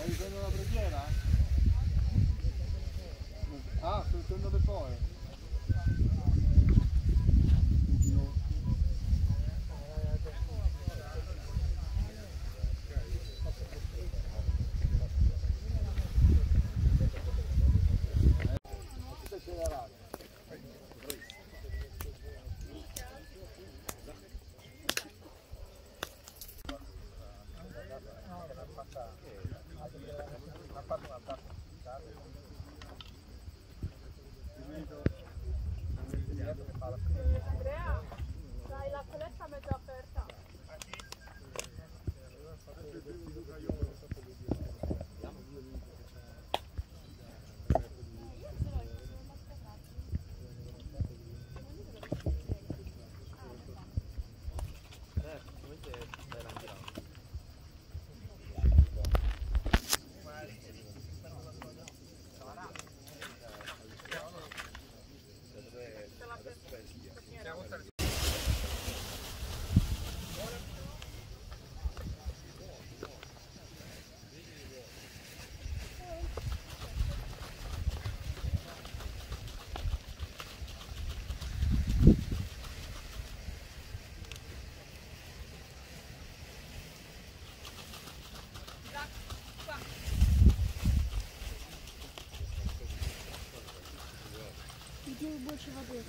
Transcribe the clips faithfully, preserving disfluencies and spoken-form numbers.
Stai dicendo la preghiera? Ah, sto dicendo le poi. Andrea, dai la coletta mezzo aperta. Idziemy больше воды.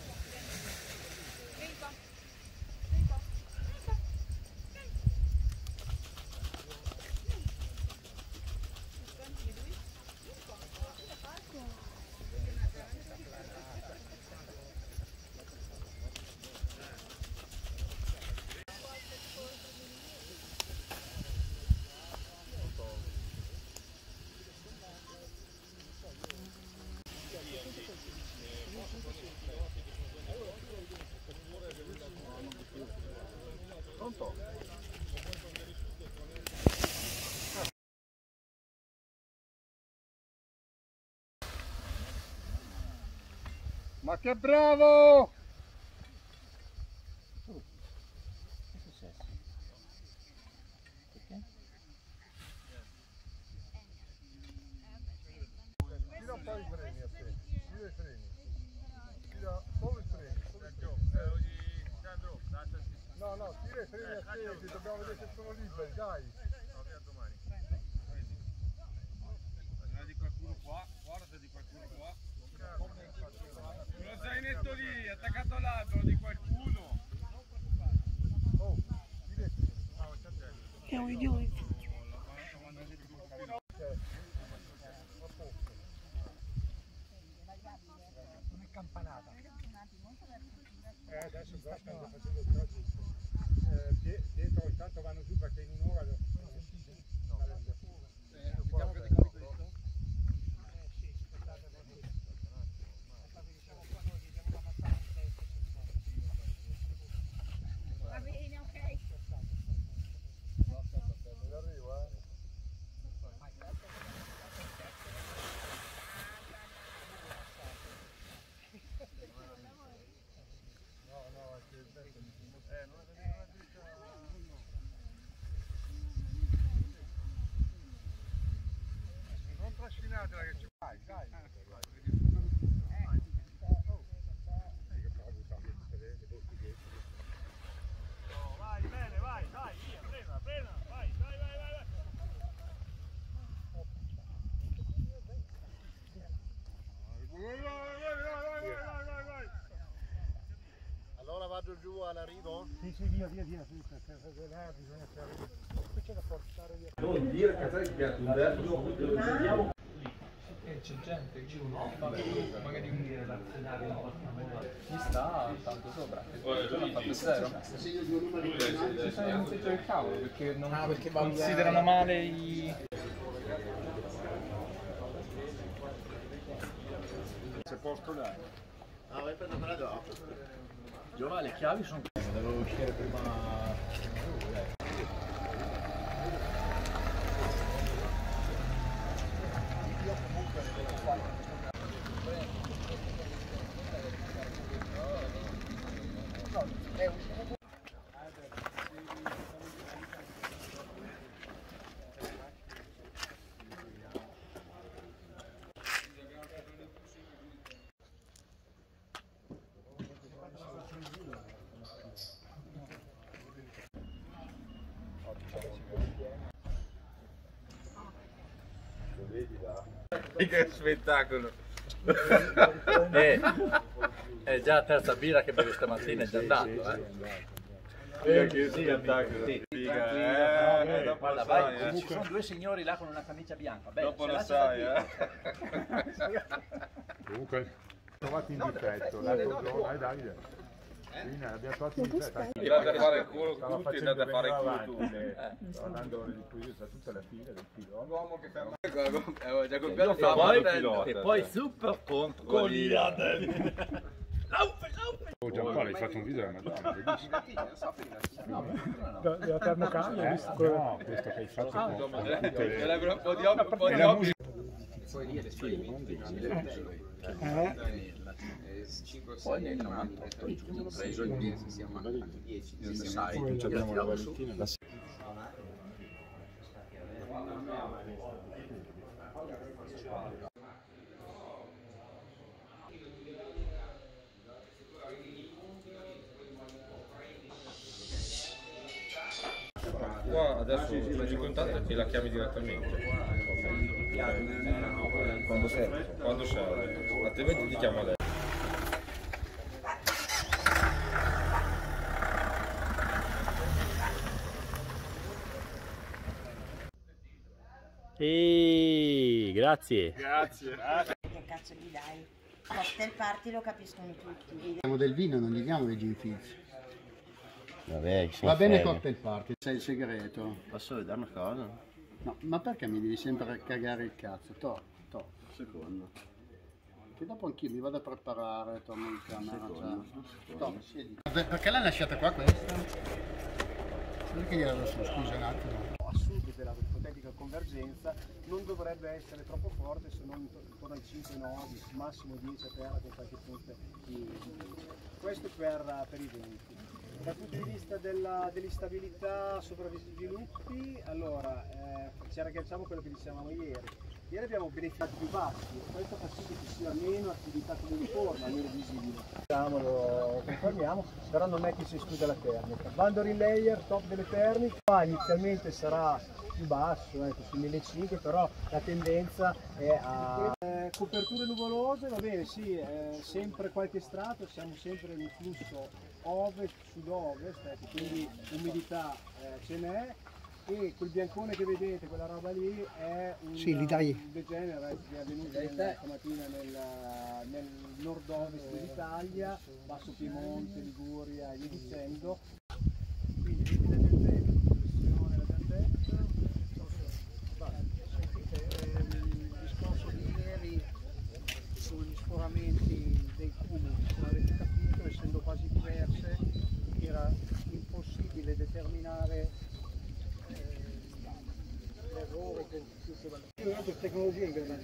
Pronto? Ma che bravo! Uh, che è successo? Perché? Tira un po' i freni a te, tira i freni. Tira solo i freni, solo i freni. No, no, tira i freni a te, che dobbiamo vedere se sono liberi, dai. No, via domani. Se di qualcuno qua, guarda se di qualcuno qua. Lo zainetto lì, attaccato all'albero di qualcuno. Oh, tira i freni. Che un idiota. Non è campanata. Eh, adesso qua stanno facendo cose. Eh, dietro intanto vanno giù perché in un'ora lo... Eh, vediamo che decori questo. Eh sì, aspettate un po'. Aspettate, diciamo qua noi vediamo la passata. Va bene, ok. Arrivo, eh. No, no, è che il vento eh, non è una dritta. Non trascinatela che ci vai, dai. Vai, bene, vai, dai, via, frena, frena, vai, vai, vai, vai, vai. Vai, vai, vai, vai, vai. Allora vado giù all'arrivo? Sì, sì, via, via, via, sì, perché là bisogna fare... Qui c'è da portare via. Non dire che sai che un verso Eh, c'è gente giù, no? Magari un ci sta tanto sopra. Non ha fatto zero. Ci sono un teggio del cavolo perché non ah, perché considerano male i. C'è posto là. Ah, vai per la dopo. Giova, le chiavi sono. Devo uscire prima. Che spettacolo! Eh, è già la terza birra che bevi stamattina, è già andato, eh. Che spettacolo! Sì. Figa, eh, dopo Guarda, lo vai, sai, eh. ci sono due signori là con una camicia bianca. Beh, Dopo se lo lascia sai, da eh. Comunque, trovati in difetto, l'altro giorno, eh Davide. Sì, ne abbiamo trovati in difetto. Ti andate a fare il culo Stava tutti, facendo andate a fare il culo avanti, tutti. eh, stava andando di più da tutta la fila del pilota. L'uomo che ferma. Avevo già E copiato poi, e poi super contro con gli Oh Giampaolo, hai fatto un video della Madonna, bellissimo. Della termocamera, hai visto? No, questo che hai fatto con Sarebbe un po' di opera, un po' di opera. poi nel novantotto ho preso il dieci, siamo a dieci, Poi abbiamo la Valentina. La... Qua adesso prendi il contatto e la chiami direttamente. Quando serve? Quando serve. Altrimenti ti chiama lei. Ehi, grazie. Grazie. Che cazzo gli dai? Cocktail party lo capiscono tutti. Diamo del vino, non gli diamo dei gin fizz. Vabbè, Va bene cocktail party, sei il segreto. Posso vedere una cosa? No, ma perché mi devi sempre cagare il cazzo? To, to, secondo. Che dopo anch'io mi vado a preparare, torno in camera già. To, siedi. Vabbè, perché l'hai lasciata qua questa? Perché gliela lascio, scusa un attimo. Assunto della ipotetica convergenza non dovrebbe essere troppo forte, se non intorno ai cinque nodi, massimo dieci a terra con qualche punto di questo per, per i venti. Dal punto di vista della, dell'instabilità sopravvisviluppi, allora eh, ci ragganciamo a quello che dicevamo ieri. Ieri abbiamo beneficiato più bassi, questo fa sì che ci sia meno attività comuniforme, almeno visibile. Lo confermiamo, però non è che si esclude la termica. Boundary layer, top delle termiche, qua inizialmente sarà più basso, ecco, sui millecinquecento, però la tendenza è a... Eh, coperture nuvolose, va bene, sì, eh, sempre qualche strato, siamo sempre in flusso ovest-sud-ovest, ecco, quindi umidità eh, ce n'è. E quel biancone che vedete, quella roba lì, è un, sì, un degenere che è avvenuto nel, stamattina nel, nel nord-ovest dell'Italia, Basso Piemonte, Liguria e via dicendo. Quindi vedi la genzetta, pressione la genzetta. Sentite, il discorso di ieri sugli sforamenti dei cumuli, come avete capito, essendo quasi diverse, era impossibile determinare l'errore del la tecnologia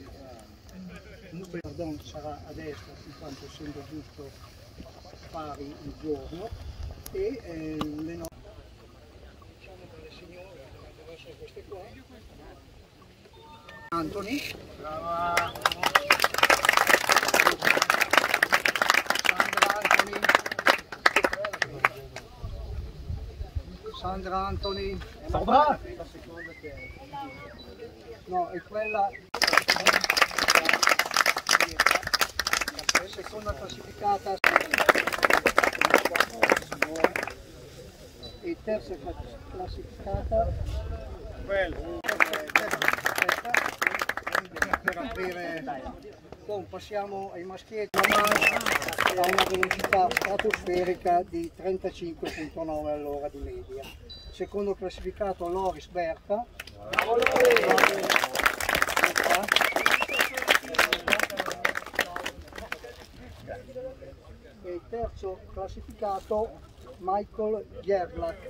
il pardon sarà a destra in quanto essendo giusto pari il giorno e eh, le no diciamo per le signore dovrebbero essere queste qua. Anthony, brava. Sandra Anthony, Sandra Anthony, Sandra? La seconda che è. No, è quella la seconda classificata e terza classificata quella per aprire. Poi passiamo ai maschietti, a una velocità stratosferica di trentacinque virgola nove all'ora di media. Secondo classificato Loris Berta. E il terzo classificato Michael Gerlach.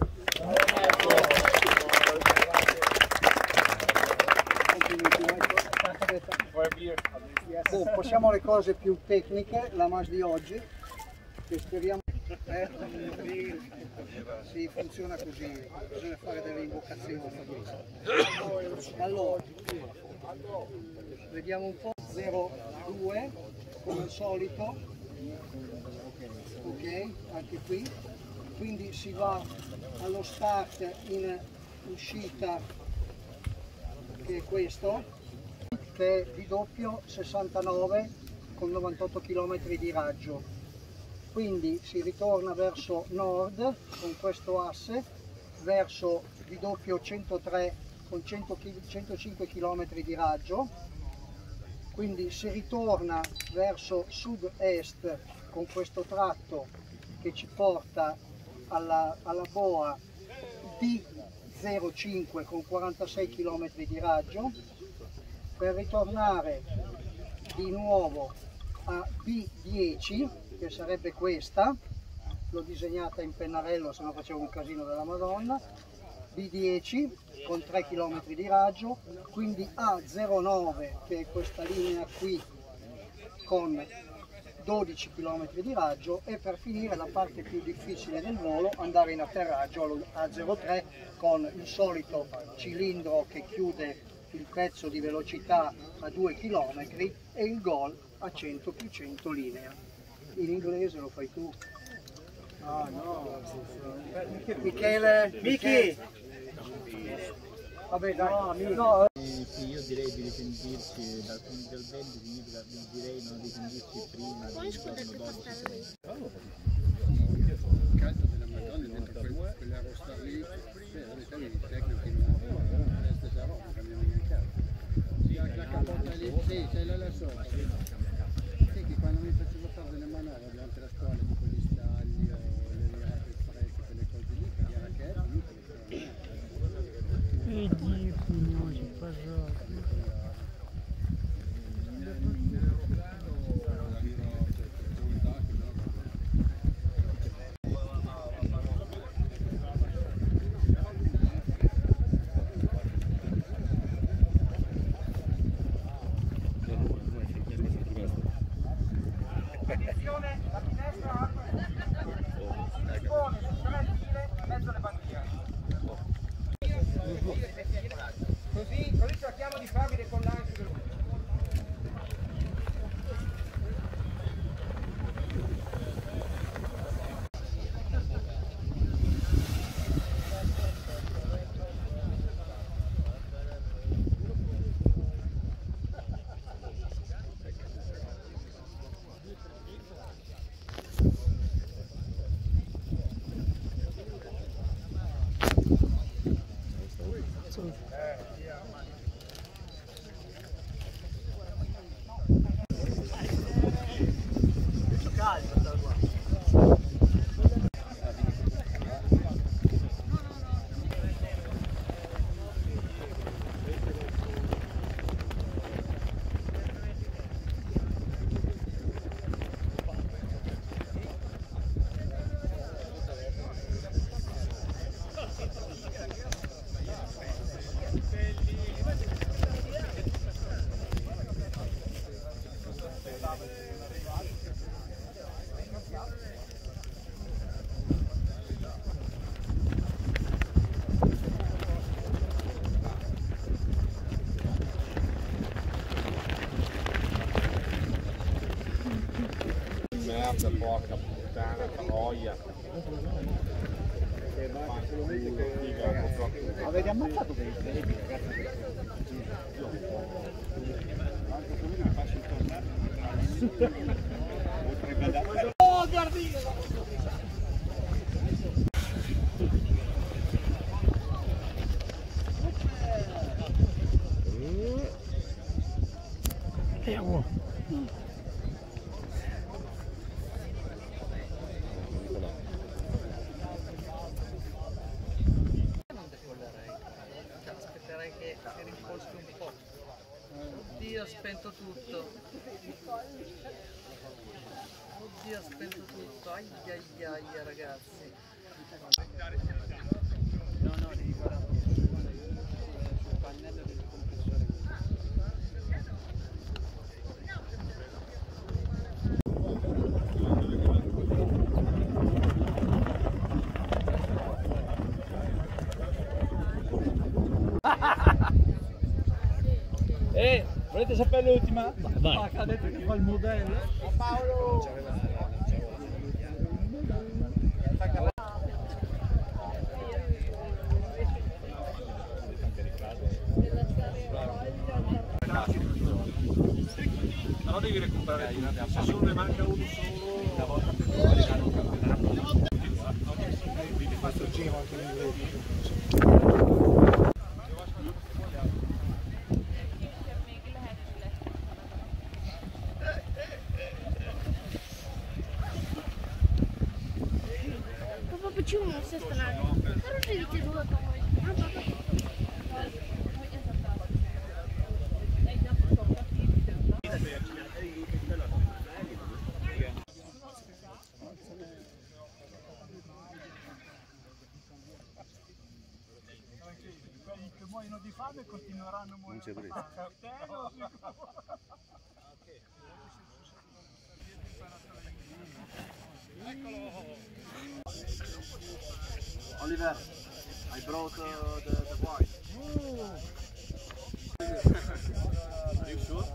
Oh, passiamo alle cose più tecniche, la mas di oggi, che speriamo eh, si funziona così, bisogna fare delle invocazioni. Allora, vediamo un po', zero due come al solito, ok, anche qui, quindi si va allo start in uscita che è questo. che è bidoppio sessantanove con novantotto chilometri di raggio. Quindi si ritorna verso nord con questo asse, verso bidoppio centotré con centocinque chilometri di raggio. Quindi si ritorna verso sud-est con questo tratto che ci porta alla, alla boa D zero cinque con quarantasei chilometri di raggio, per ritornare di nuovo a B dieci, che sarebbe questa, l'ho disegnata in pennarello se no facevo un casino della Madonna, B dieci con tre chilometri di raggio, quindi A zero nove, che è questa linea qui con dodici chilometri di raggio, e per finire la parte più difficile del volo, andare in atterraggio A zero tre con il solito cilindro che chiude il pezzo di velocità a due chilometri e il gol a cento più cento linea. In inglese lo fai tu. Ah no, Michele, Michi! Vabbè dai, no. Sì, io direi di risentirci dal punto del vento, significa direi non risentirci prima del giorno dodici. Il calcio della Madonna dentro quel, quella rossa lì, le taglie di tecnico che non è la stessa roba, cambiamo in calcio. La capotta lì, sì, c'è là là sopra. Sì, che quando mi facevo fare delle manovre durante la scuola, tipo gli stalli o le virate fresche, quelle cose lì, che era che è finito. Иди, пенёчек, пожалуйста. Attenzione, la finestra si dispone su tre file in mezzo alle bandiere. Così, così cerchiamo di farvi dei collage veloci. Merda, porca puttana, troia. Avete ammazzato per il baby, ragazzi? Oh, Gardino! Andiamo. Aspetterei che rimposti un po'. Oddio, ho spento tutto. Oddio, ho spento tutto. Ai ai ai ragazzi. No, no, devi guardare sul pannello del compressore. Eh, volete sapere l'ultima? Vai. Ah, che ha detto che fa il modello. Paolo! comprare tutti, se solo ne manca uno solo, una volta per guardare un campionato. quindi questo giro anche in inglese. Почему все останавливаются? Хорошие ветерок. Quelli che muoiono di fame continueranno a morire di fame. Oliver, I brought uh, the, the wine. Are you sure?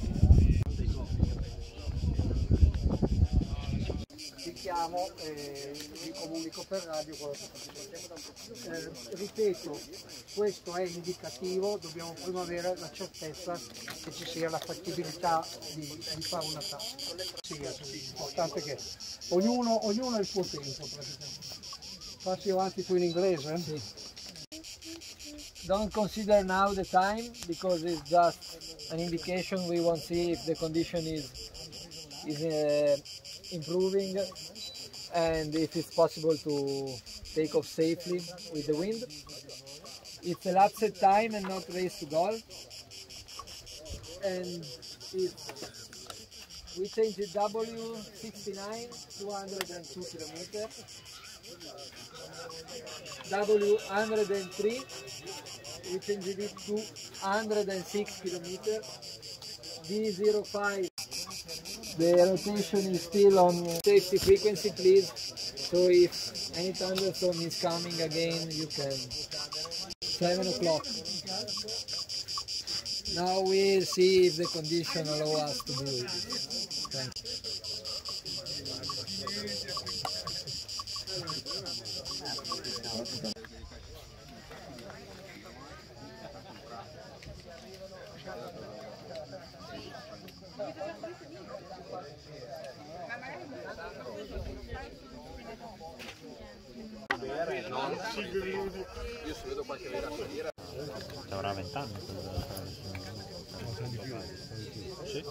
Ti chiamo e vi comunico per radio quello che faccio. Eh, ripeto, questo è indicativo, dobbiamo prima avere la certezza che ci sia la fattibilità di, di fare una tappa. Sì, è importante che ognuno, ognuno ha il suo tempo praticamente. Passi avanti tu in inglese? Sì. Don't consider now the time because it's just an indication. We won't see if the condition is is uh, improving and if it's possible to take off safely with the wind. It's a lapsed time and not race to goal. And it's, we changed it W sixty-nine, two hundred two kilometers. W one hundred three, we changed it to one hundred six kilometers. D zero five, the rotation is still on safety frequency, please. So if any thunderstorm is coming again, you can. seven o'clock. Now we'll see if the condition allow us to do it. Thank you. Io se vedo qualche vera salire. Avrà vent'anni. Sì.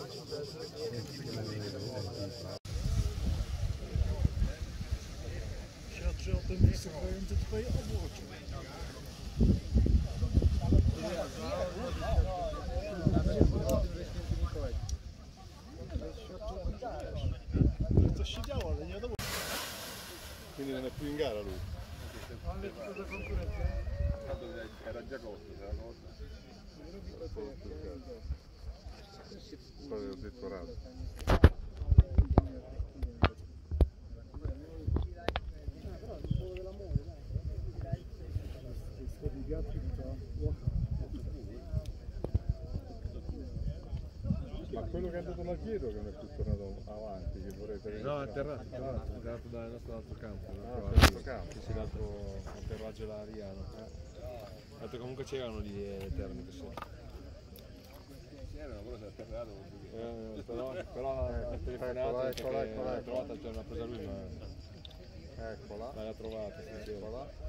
Quindi non è più in gara lui. Era già corto, era corto. Poi avevo detto rado. Ma quello che è andato là dietro che non è più tornato avanti, che vorrei tenere. No, è atterrato, è atterrato, è atterrato dal nostro altro campo. Ah, l'altro campo? Sì, sì, l'altro atterraggio là a Riano. Eh. Altro comunque c'erano lì le termiche sotto. C'erano, quello si è atterrato. Eh, però, però ha telefonato e l'ha trovata, cioè l'ha presa lui, ma... Eccola. Ma l'ha trovata, sì, eccola. Eccola.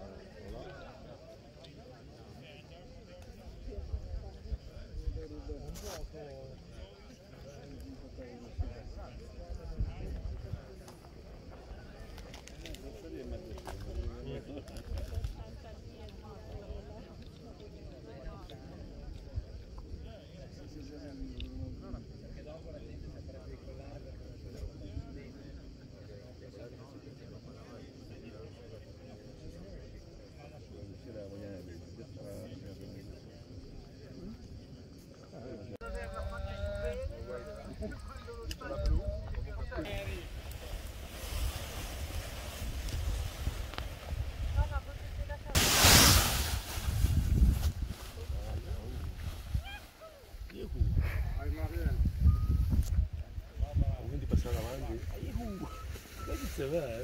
Quindi passare avanti. Che vai?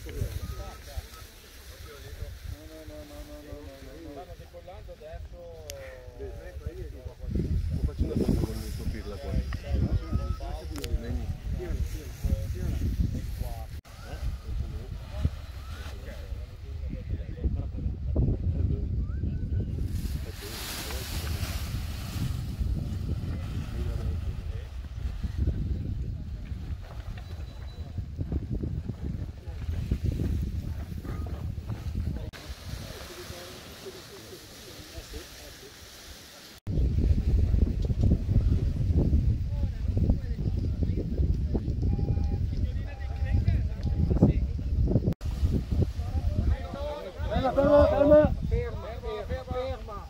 Stanno decollando adesso. Sto facendo foto con il tuo pirla qua. ferma, ferma. Ferma, ferma, ferma.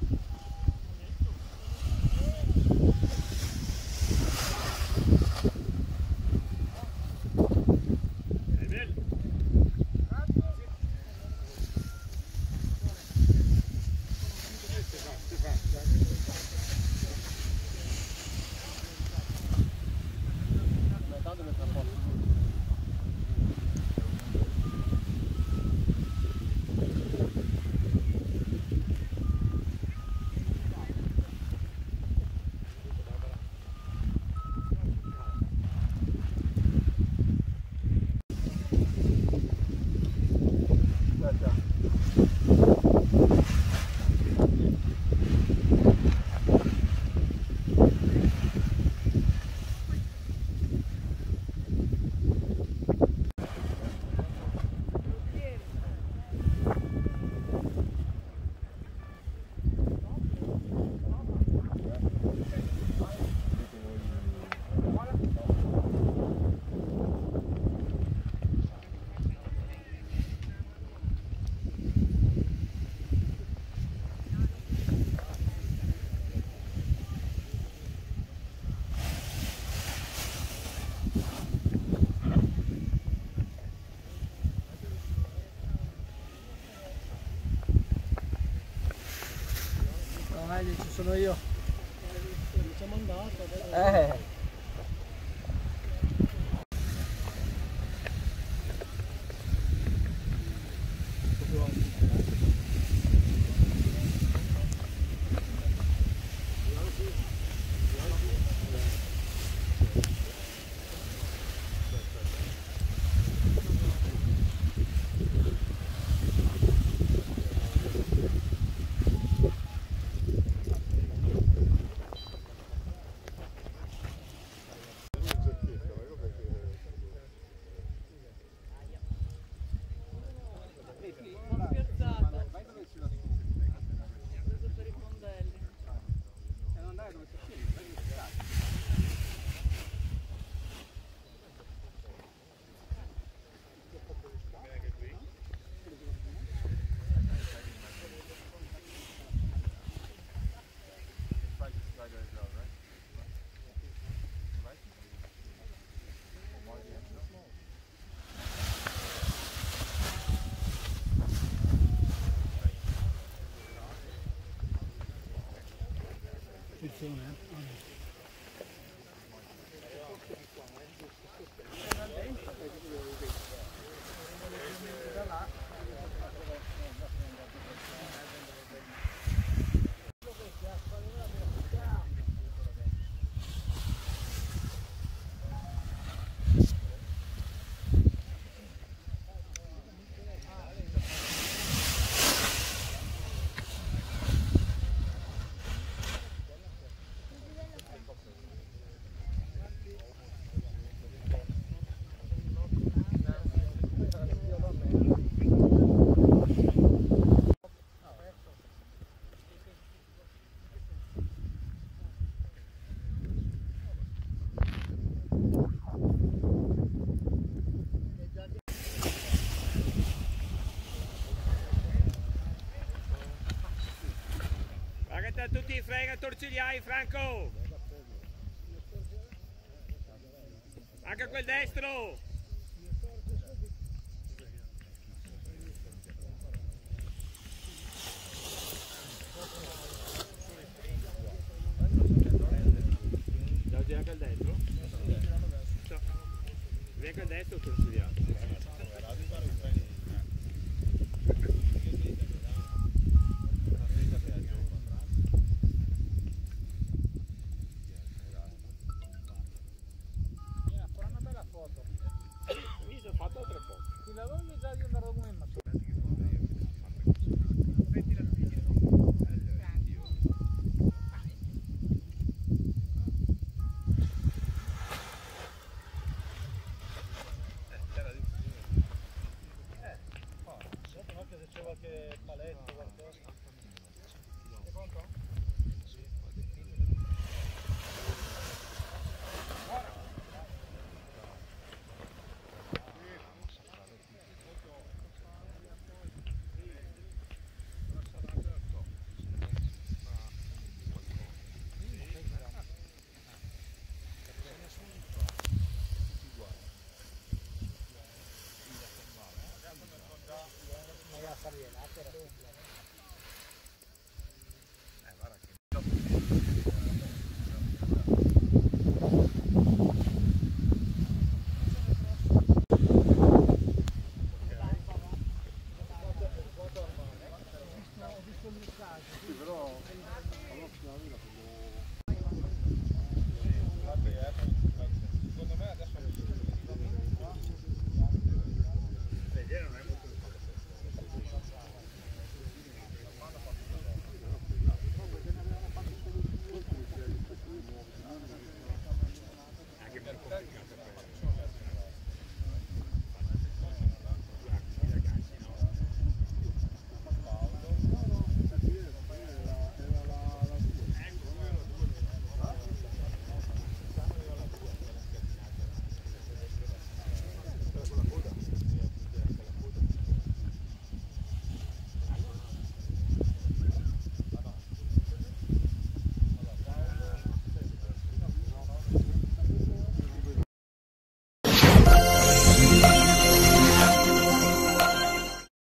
Meglio ci sono io. Siamo andati adesso. Eh. A tutti i frega torcigliai, Franco! Anche quel destro! Oggi anche il destro? No. Anche il destro torcigliato. Ariel, apertura.